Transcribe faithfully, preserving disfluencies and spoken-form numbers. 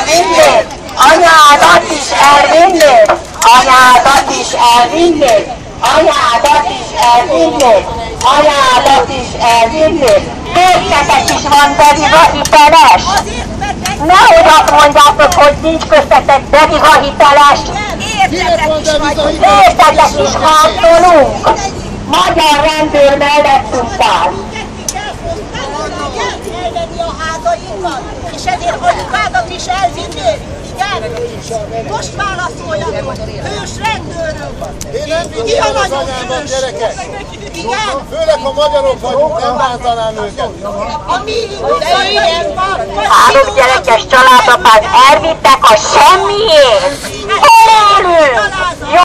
elvinnék, anyádat is elvinnék, anyádat is elvinnék, anyádat is elvinnék, anyádat is elvinnék. Értetek is van Beviga hiteles? Nehogy azt mondjátok, hogy nincs köztetek Beviga hiteles. Értetek is harcolunk. Magyar rendőr mellettünk áll. Elvenni a házainkat, és ezért anyukádat is elvinnék. Igen? Most válaszoljatok. Hős rendőrök. Én nem vinném az anyámat, gyerekek. Igen? Főleg a magyarok vagyunk, nem bántanám őket. A mi indulataink. Három gyerekes családapát elvittek a semmiért. Hol élünk?